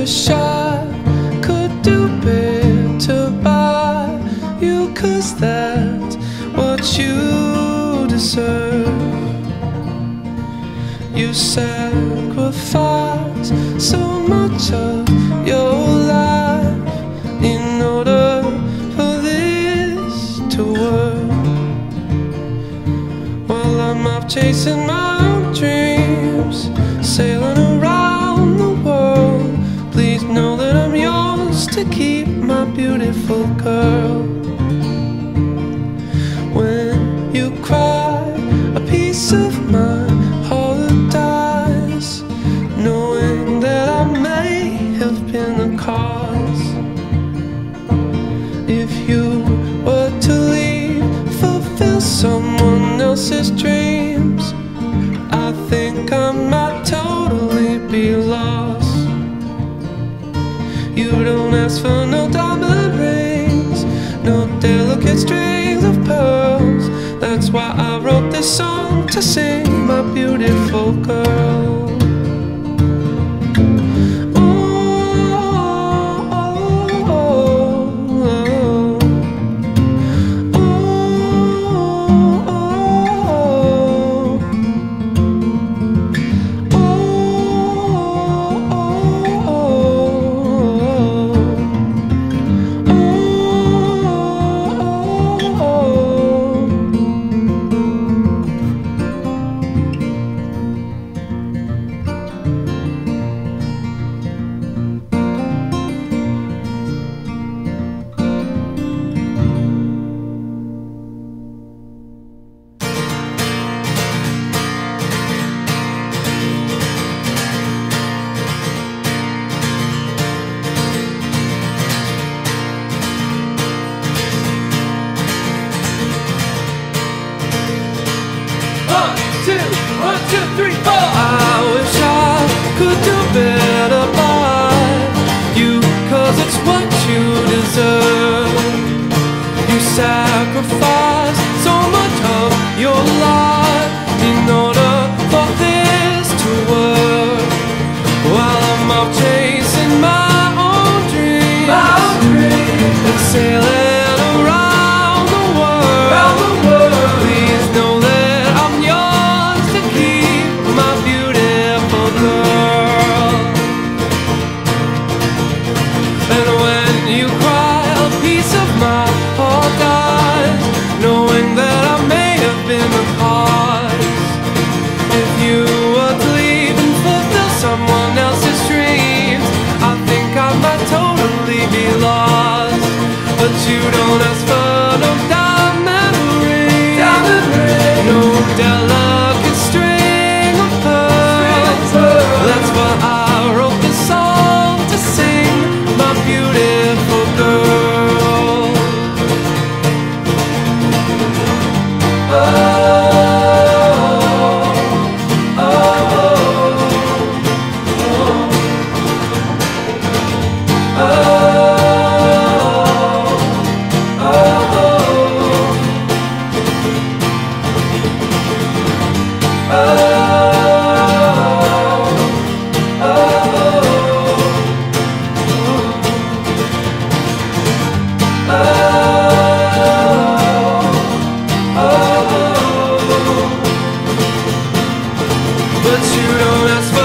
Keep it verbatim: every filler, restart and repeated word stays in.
wish I could do better by you, 'cause that's what you deserve. You sacrifice so much of your life in order for this to work. While I'm off chasing my own dreams, sailing around the world, please know that I'm yours to keep, my beautiful girl. When you cry, a piece of my heart dies, knowing that I may have been the cause. If you were to leave, fulfill someone else's dreams, I think I might totally be lost. You don't ask for no diamond rings, no delicate strings of pearls. That's why I wrote this song to sing, my beautiful girl. One, two, three, four. I wish I could do better by you, 'cause it's what you deserve. You sacrifice so much of your life in order for this to work. While I'm off chasing my own dreams, My own dreams. and sailing around the world, Around the world. please know that I'm yours to keep, my beautiful girl. And when you cry, a piece of my heart dies, knowing that I may have been the cause. If you were to leave and fulfill someone else's dreams, I think I might totally be lost. But you don't ask for no diamond ring, Diamond ring. no delicate string of pearls. That's why I wrote this song to sing, my beautiful girl. Oh, oh, oh, But you don't ask for